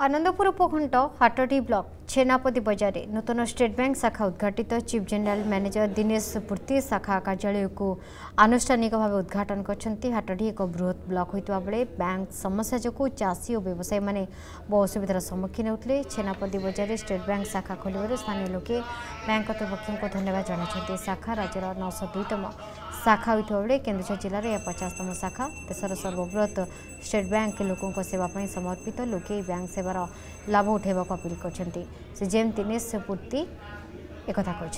आनंदपुर उपखंड हाटडी ब्लॉक छेनापति बजार में नूतन स्टेट बैंक शाखा उद्घाटित चीफ जनरल मैनेजर दिनेश पूर्ति शाखा कार्यालय को आनुष्ठानिक भाव उद्घाटन करछंती। हाटडी एक बृहत ब्लॉक होता बेले बैंक समस्या जो चाषी और व्यवसायी मैंने बहु असुविधार सम्मुखीन होते। छेनापति बजार में स्टेट बैंक शाखा खोल स्थानीय लोके बैंक कर्तृपक्ष को धन्यवाद जनाते। शाखा राज्यर 902तम शाखा होता बेले केन्दुझर जिले में 50तम शाखा देशर सर्वबृहत स्टेट बैंक लोकों सेवाई समर्पित। लोके बैंक सेवार लाभ उठाइबा अपील करछंती। सीजेएम दिनेश पूर्ति एक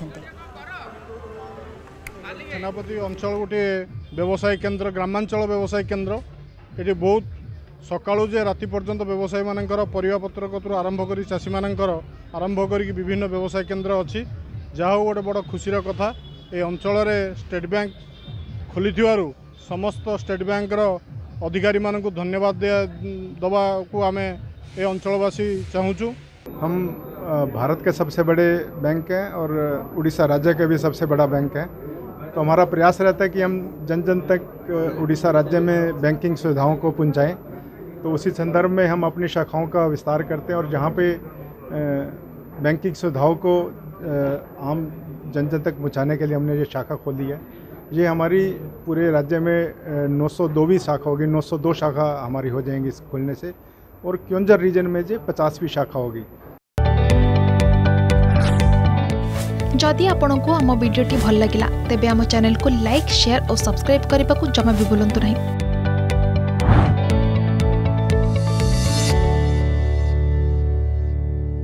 सेनापति अंचल गोटे व्यवसाय केन्द्र ग्रामांचल व्यवसाय केन्द्र ये बहुत सकाळु जे राति पर्यंत व्यवसायी मानकर परिवापत्र कतुर आरंभ करी चाषी मानकर आरंभ करी विभिन्न व्यवसाय केन्द्र अच्छी जहाँ गोटे बड़ खुशीर कथा ये अंचल स्टेट बैंक खोली समस्त स्टेट बैंक अधिकारी मानक धन्यवाद दवा को आम ये अंचलवासी चाहूँ। हम भारत के सबसे बड़े बैंक हैं और उड़ीसा राज्य के भी सबसे बड़ा बैंक है, तो हमारा प्रयास रहता है कि हम जन जन तक उड़ीसा राज्य में बैंकिंग सुविधाओं को पहुंचाएं। तो उसी संदर्भ में हम अपनी शाखाओं का विस्तार करते हैं और जहां पे बैंकिंग सुविधाओं को आम जन जन तक पहुंचाने के लिए हमने ये शाखा खोली है। ये हमारी पूरे राज्य में 902वीं शाखा होगी, 902 शाखा हमारी हो जाएंगी इस खुलने से, और क्योंझर रीजन में जो 50वीं शाखा होगी। जदि आपंक आम भिडी भल लगा तेब आम चैनल को लाइक, शेयर और सब्सक्राइब करने को जमा भी भूलु नहीं।